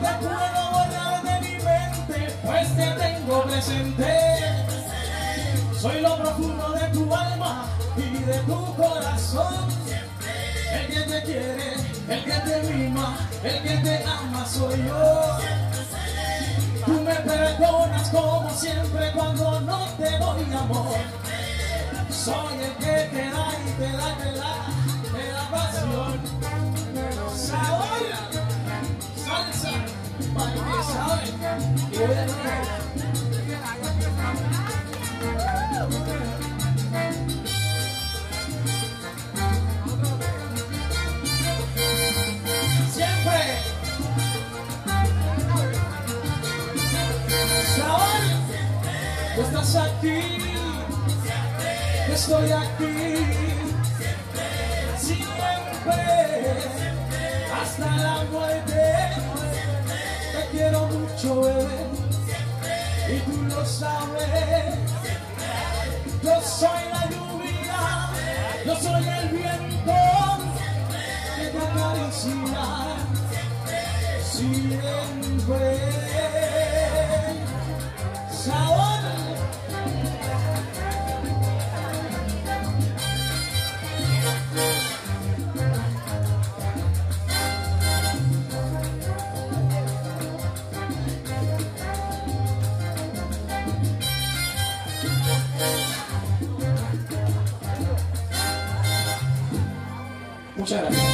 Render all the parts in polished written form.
te puedo borrar de mi mente, pues te tengo presente. Soy lo profundo de tu alma y de tu corazón. El que te quiere, el que te mima, el que te ama soy yo. Tú me perdonas como siempre cuando no te doy amor. Soy el que te da y te da, te da pasión. Sabor, salsa, para el que sabe. Y voy a tener. Siempre. Sabor, tú estás aquí. Yo estoy aquí. Siempre. Hasta la muerte. Te quiero mucho, bebé. Y tú lo sabes. Yo soy la lluvia, yo soy el viento que te acaricia siempre. Sabor. Muchas gracias.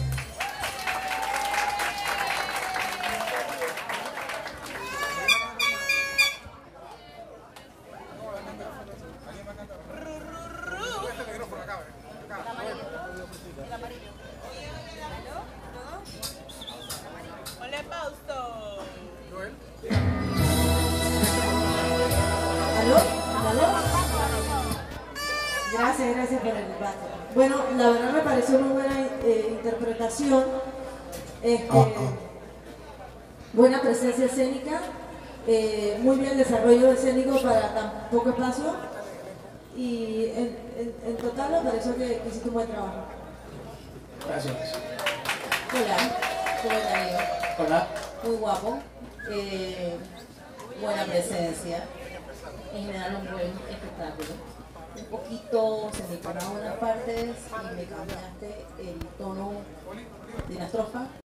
Hola, Fausto. ¿Aló? ¿Aló? Gracias por el debate. Bueno, la verdad me pareció muy buena interpretación, buena presencia escénica, muy bien desarrollo escénico para tan poco espacio y en total me pareció que hiciste un buen trabajo. Gracias. Hola, ¿cómo te digo? Hola. Muy guapo, buena presencia, en general un buen espectáculo. Un poquito se me pararon unas partes y me cambiaste el tono de la estrofa.